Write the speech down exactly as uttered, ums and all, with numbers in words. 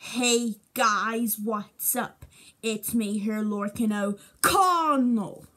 Hey guys, what's up? It's me here, lorcan Connell.